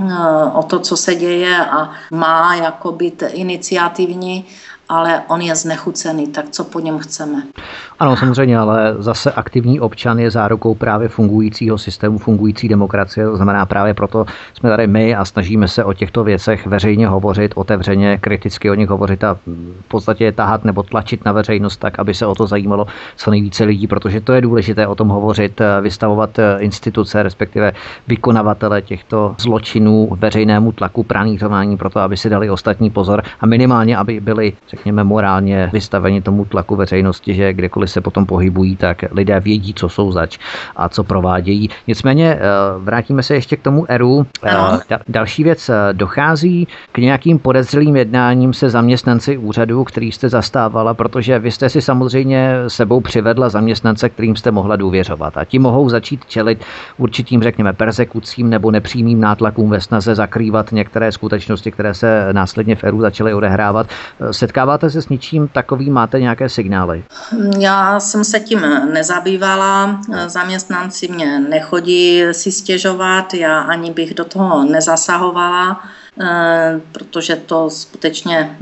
o to, co se děje a má jako být iniciativní, ale on je znechucený, tak co po něm chceme? Ano, samozřejmě, ale zase aktivní občan je zárukou právě fungujícího systému, fungující demokracie, to znamená právě proto jsme tady my a snažíme se o těchto věcech veřejně hovořit, otevřeně, kriticky o nich hovořit a v podstatě je tahat nebo tlačit na veřejnost tak, aby se o to zajímalo co nejvíce lidí, protože to je důležité o tom hovořit, vystavovat instituce, respektive vykonavatele těchto zločinů veřejnému tlaku, pranířování pro to, aby si dali ostatní pozor a minimálně, aby byli, řekněme, morálně vystaveni tomu tlaku veřejnosti, že kdekoliv se potom pohybují, tak lidé vědí, co jsou zač a co provádějí. Nicméně vrátíme se ještě k tomu ERÚ. Další věc, dochází k nějakým podezřelým jednáním se zaměstnanci úřadu, který jste zastávala, protože vy jste si samozřejmě sebou přivedla zaměstnance, kterým jste mohla důvěřovat a ti mohou začít čelit určitým, řekněme, persekucím nebo nepřímým nátlakům ve snaze zakrývat některé skutečnosti, které se následně v ERÚ začaly odehrávat. Setkáváte se s ničím takovým, máte nějaké signály? Já jsem se tím nezabývala, zaměstnanci mě nechodí si stěžovat, já ani bych do toho nezasahovala, protože to skutečně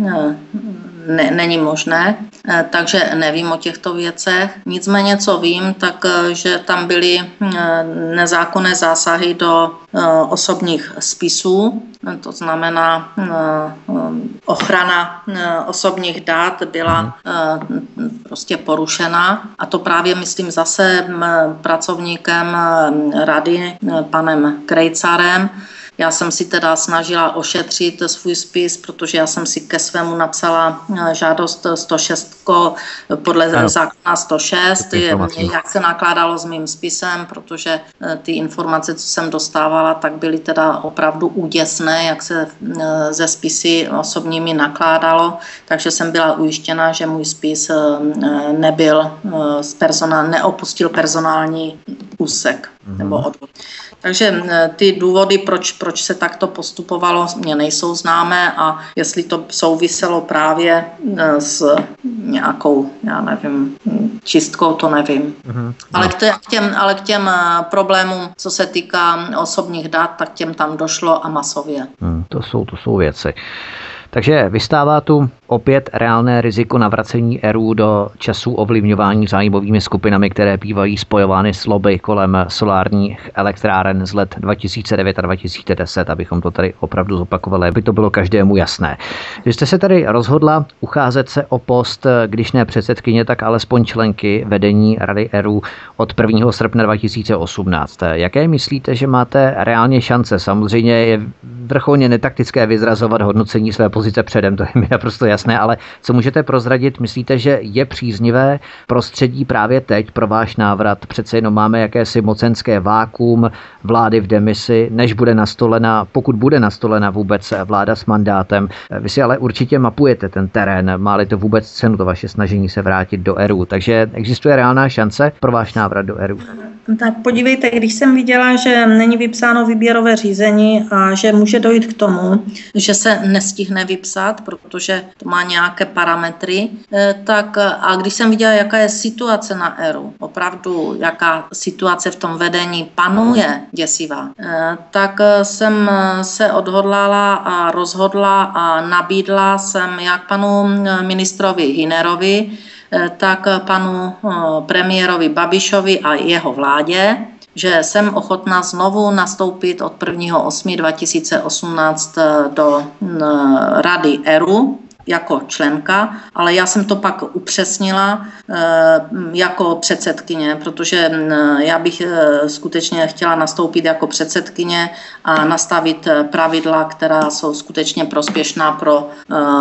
není možné, takže nevím o těchto věcech. Nicméně, co vím, tak že tam byly nezákonné zásahy do osobních spisů, to znamená ochrana osobních dat byla prostě porušena a to právě myslím zase pracovníkem rady panem Krejcarem, Já jsem si teda snažila ošetřit svůj spis, protože já jsem si ke svému napsala žádost 106 podle zákona 106, jak se nakládalo s mým spisem, protože ty informace, co jsem dostávala, tak byly teda opravdu úděsné, jak se ze spisy osobními nakládalo, takže jsem byla ujištěna, že můj spis neopustil personální úsek nebo odvod. Takže ty důvody, proč se takto postupovalo, mě nejsou známé a jestli to souviselo právě s nějakou, já nevím, čistkou, to nevím. Ale k těm problémům, co se týká osobních dat, tak těm tam došlo a masově. To jsou věci. Takže vystává tu opět reálné riziko navracení ERÚ do časů ovlivňování zájmovými skupinami, které bývají spojovány s lobby kolem solárních elektráren z let 2009 a 2010, abychom to tady opravdu zopakovali, aby to bylo každému jasné. Vy jste se tady rozhodla ucházet se o post, když ne předsedkyně, tak alespoň členky vedení Rady ERÚ od 1. srpna 2018. Jaké myslíte, že máte reálně šance? Samozřejmě je vrcholně netaktické vyzrazovat hodnocení své pozice předem, to je mi naprosto jasné, ale co můžete prozradit? Myslíte, že je příznivé prostředí právě teď pro váš návrat? Přece jenom máme jakési mocenské vákuum vlády v demisi, než bude nastolena, pokud bude nastolena vůbec vláda s mandátem. Vy si ale určitě mapujete ten terén, má-li to vůbec cenu, to vaše snažení se vrátit do ERÚ. Takže existuje reálná šance pro váš návrat do ERÚ? Tak podívejte, když jsem viděla, že není vypsáno výběrové řízení a že může dojít k tomu, že se nestihne vypsat, protože to má nějaké parametry, tak a když jsem viděla, jaká je situace na ERÚ, opravdu jaká situace v tom vedení panuje děsivá, tak jsem se odhodlala a rozhodla a nabídla jsem jak panu ministrovi Hünerovi, tak panu premiérovi Babišovi a jeho vládě, že jsem ochotná znovu nastoupit od 1.8.2018 do Rady ERÚ jako členka, ale já jsem to pak upřesnila jako předsedkyně, protože já bych skutečně chtěla nastoupit jako předsedkyně a nastavit pravidla, která jsou skutečně prospěšná pro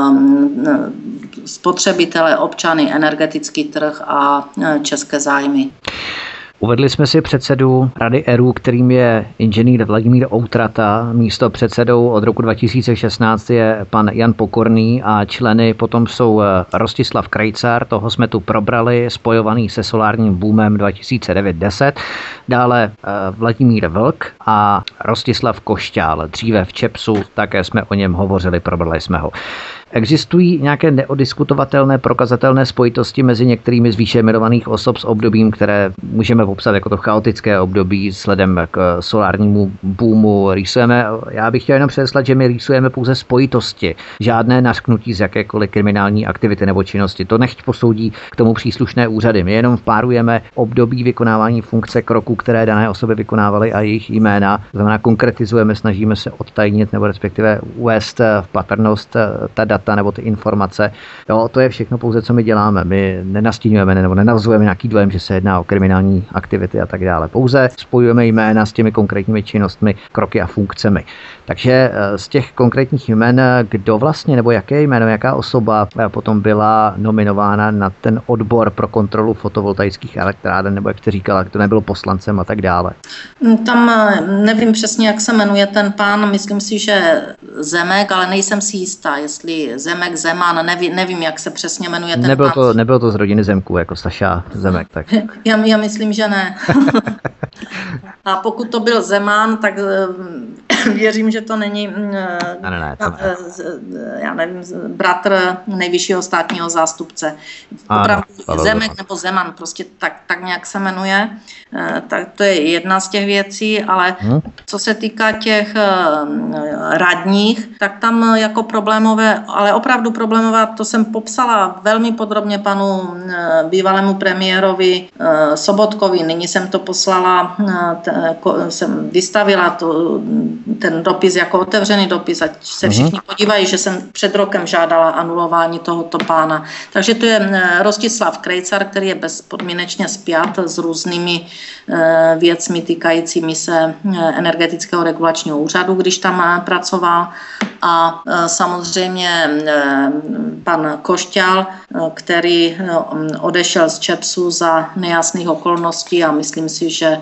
spotřebitele, občany, energetický trh a české zájmy. Uvedli jsme si předsedu Rady ERÚ, kterým je inženýr Vladimír Outrata. Místo předsedou od roku 2016 je pan Jan Pokorný a členy potom jsou Rostislav Krejcar, toho jsme tu probrali, spojovaný se solárním boomem 2009-10. Dále Vladimír Vlk a Rostislav Košťál. Dříve v ČEPSu také jsme o něm hovořili, probrali jsme ho. Existují nějaké neodiskutovatelné prokazatelné spojitosti mezi některými z výše jmenovaných osob s obdobím, které můžeme popsat jako to chaotické období vzhledem k solárnímu boomu? Já bych chtěl jenom předeslat, že my rýsujeme pouze spojitosti, žádné nařknutí z jakékoliv kriminální aktivity nebo činnosti. To nechť posoudí k tomu příslušné úřady. My jenom párujeme období vykonávání funkce kroků, které dané osoby vykonávaly a jejich jména. Znamená konkretizujeme, snažíme se odtajnit nebo respektive uvést v patrnost ta data nebo ty informace. Jo, to je všechno pouze, co my děláme. My nenastínujeme nebo nenavzujeme nějaký dojem, že se jedná o kriminální aktivity a tak dále. Pouze spojujeme jména s těmi konkrétními činnostmi, kroky a funkcemi. Takže z těch konkrétních jmen, kdo vlastně nebo jaké jméno, jaká osoba potom byla nominována na ten odbor pro kontrolu fotovoltaických elektráren, nebo jak jste říkala, kdo nebyl poslancem a tak dále? Tam nevím přesně, jak se jmenuje ten pán, myslím si, že Zemek, ale nejsem si jistá, jestli Zemek, Zeman, nevím, jak se přesně jmenuje ten pán. Nebylo to z rodiny Zemků, jako Saša Zemek. Tak. Já myslím, že ne. A pokud to byl Zeman, tak věřím, že to není já nevím, bratr nejvyššího státního zástupce. Opravdu Zemek nebo Zeman, prostě tak nějak se jmenuje. Tak to je jedna z těch věcí, ale co se týká těch radních, tak tam jako problémové, ale opravdu problémové, to jsem popsala velmi podrobně panu bývalému premiérovi Sobotkovi. Nyní jsem to poslala jsem vystavila ten dopis jako otevřený dopis, ať se všichni podívají, že jsem před rokem žádala anulování tohoto pána. Takže to je Rostislav Krejcar, který je bezpodmínečně spjat s různými věcmi týkajícími se Energetického regulačního úřadu, když tam pracoval. A samozřejmě pan Košťal, který odešel z ČEPSu za nejasných okolností a myslím si, že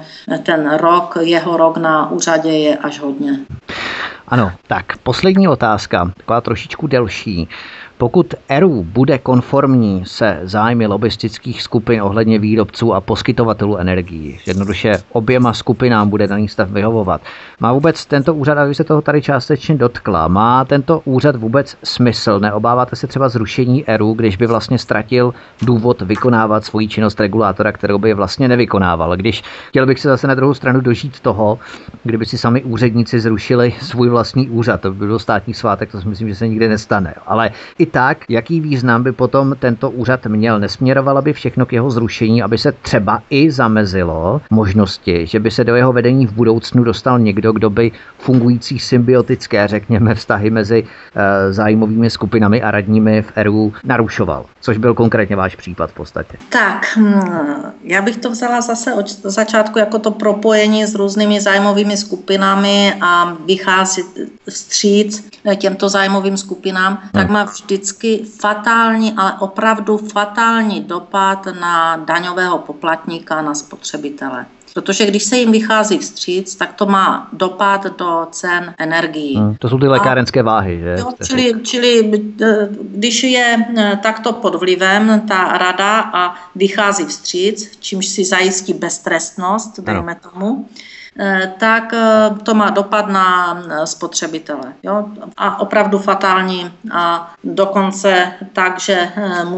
jeho rok na úřadě je až hodně. Ano, tak poslední otázka, taková trošičku delší. Pokud ERÚ bude konformní se zájmy lobistických skupin ohledně výrobců a poskytovatelů energií, jednoduše oběma skupinám bude daný stav vyhovovat, má vůbec tento úřad, a vy se toho tady částečně dotkla, má tento úřad vůbec smysl? Neobáváte se třeba zrušení ERÚ, když by vlastně ztratil důvod vykonávat svoji činnost regulátora, kterou by vlastně nevykonával? Když chtěl bych se zase na druhou stranu dožít toho, kdyby si sami úředníci zrušili svůj vlastní úřad, to by byl státní svátek, to si myslím, že se nikdy nestane, ale i tak, jaký význam by potom tento úřad měl? Nesměrovala by všechno k jeho zrušení, aby se třeba i zamezilo možnosti, že by se do jeho vedení v budoucnu dostal někdo, kdo by fungující symbiotické, řekněme, vztahy mezi zájmovými skupinami a radními v ERÚ narušoval, což byl konkrétně váš případ v podstatě. Tak, já bych to vzala zase od začátku jako to propojení s různými zájmovými skupinami a vycházet vstříc těmto zájmovým skupinám, tak má vždycky fatální, ale opravdu fatální dopad na daňového poplatníka, na spotřebitele. Protože když se jim vychází vstříc, tak to má dopad do cen energií. To jsou ty lékárenské váhy, že? Jo, čili když je takto pod vlivem ta rada a vychází vstříc, čímž si zajistí beztrestnost, dejme tomu, tak to má dopad na spotřebitele. Jo? A opravdu fatální a dokonce tak, že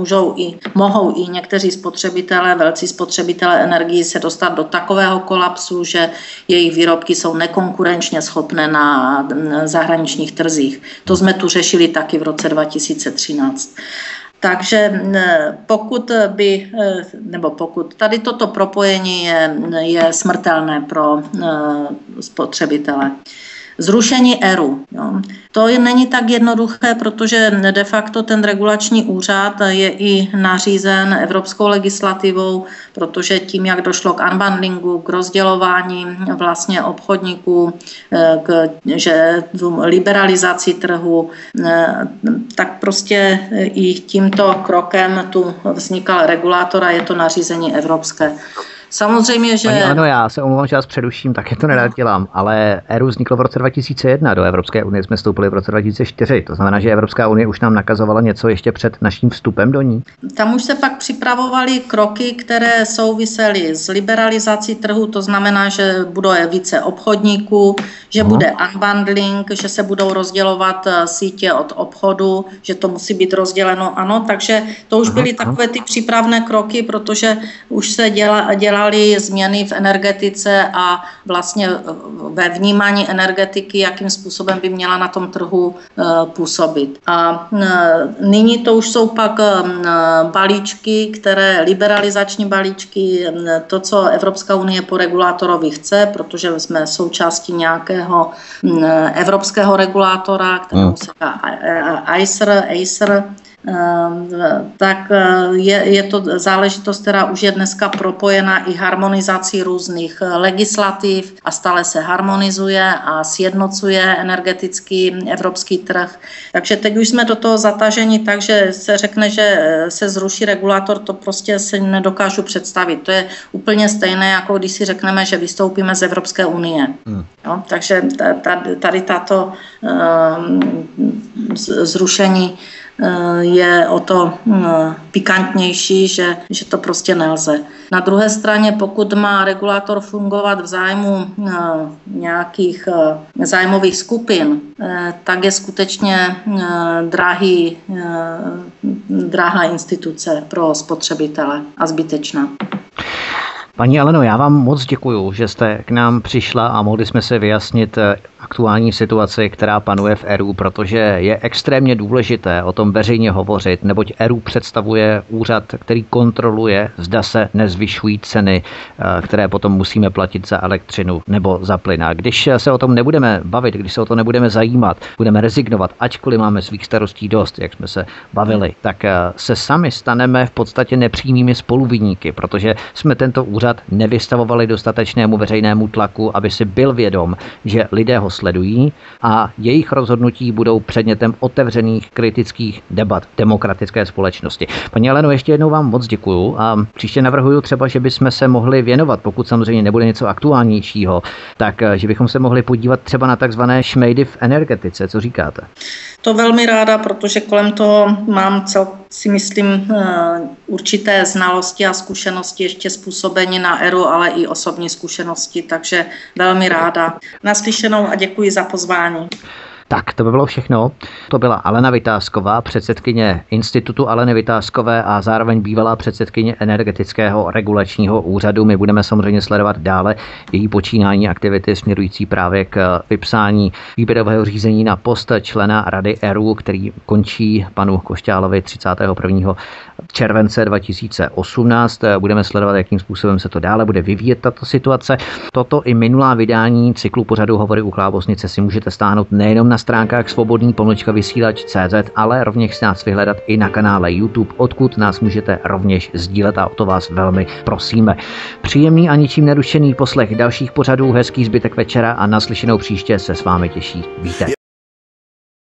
mohou i někteří spotřebitelé, velcí spotřebitelé energií se dostat do takového kolapsu, že jejich výrobky jsou nekonkurenčně schopné na zahraničních trzích. To jsme tu řešili taky v roce 2013. Takže pokud tady toto propojení je smrtelné pro spotřebitele. Zrušení ERÚ. To není tak jednoduché, protože de facto ten regulační úřad je i nařízen evropskou legislativou, protože tím, jak došlo k unbundlingu, k rozdělování vlastně obchodníků, k liberalizaci trhu, tak prostě i tímto krokem tu vznikal regulátor a je to nařízení evropské. Samozřejmě, že... Ano, já se omlouvám, že vás předuším, taky to nerad dělám, ale ERÚ vzniklo v roce 2001, do Evropské unie jsme vstoupili v roce 2004, to znamená, že Evropská unie už nám nakazovala něco ještě před naším vstupem do ní. Tam už se pak připravovaly kroky, které souvisely s liberalizací trhu, to znamená, že bude více obchodníků, že bude unbundling, že se budou rozdělovat sítě od obchodu, že to musí být rozděleno, ano, takže to už byly takové ty přípravné kroky, protože už se dělaly změny v energetice a vlastně ve vnímání energetiky, jakým způsobem by měla na tom trhu působit. A nyní to už jsou pak balíčky, liberalizační balíčky, to, co Evropská unie po regulátorovi chce, protože jsme součástí nějakého evropského regulátora, kterému se Acer, tak je to záležitost, která už je dneska propojena i harmonizací různých legislativ a stále se harmonizuje a sjednocuje energetický evropský trh. Takže teď už jsme do toho zataženi, takže se řekne, že se zruší regulátor, to prostě si nedokážu představit. To je úplně stejné, jako když si řekneme, že vystoupíme z Evropské unie. Jo? Takže tady tato zrušení je o to pikantnější, že to prostě nelze. Na druhé straně, pokud má regulátor fungovat v zájmu nějakých zájmových skupin, tak je skutečně drahá instituce pro spotřebitele a zbytečná. Paní Aleno, já vám moc děkuju, že jste k nám přišla a mohli jsme se vyjasnit aktuální situaci, která panuje v ERÚ, protože je extrémně důležité o tom veřejně hovořit, neboť ERÚ představuje úřad, který kontroluje, zda se nezvyšují ceny, které potom musíme platit za elektřinu nebo za plyn. A když se o tom nebudeme bavit, když se o to nebudeme zajímat, budeme rezignovat, ačkoliv máme svých starostí dost, jak jsme se bavili, tak se sami staneme v podstatě nepřímými spoluviníky, protože jsme tento úřad nevystavovali dostatečnému veřejnému tlaku, aby si byl vědom, že lidé ho sledují a jejich rozhodnutí budou předmětem otevřených kritických debat demokratické společnosti. Paní Aleno, ještě jednou vám moc děkuju a příště navrhuju třeba, že bychom se mohli věnovat, pokud samozřejmě nebude něco aktuálnějšího, tak že bychom se mohli podívat třeba na takzvané šmejdy v energetice. Co říkáte? To velmi ráda, protože kolem toho mám si myslím určité znalosti a zkušenosti ještě způsobení na ERÚ, ale i osobní zkušenosti, takže velmi ráda. Naslyšenou a děkuji za pozvání. Tak, to by bylo všechno. To byla Alena Vitásková, předsedkyně Institutu Aleny Vitáskové a zároveň bývalá předsedkyně Energetického regulačního úřadu. My budeme samozřejmě sledovat dále její počínání aktivity směrující právě k vypsání výběrového řízení na post člena Rady ERÚ, který končí panu Košťálovi 31. července 2018. Budeme sledovat, jakým způsobem se to dále bude vyvíjet tato situace. Toto i minulá vydání cyklu pořadu Hovory u Chlábosnice si můžete stáhnout nejenom na stránkách svobodný-vysílač.cz, ale rovněž nás vyhledat i na kanále YouTube, odkud nás můžete rovněž sdílet a o to vás velmi prosíme. Příjemný a ničím nerušený poslech dalších pořadů, hezký zbytek večera a naslyšenou příště se s vámi těší Vítek.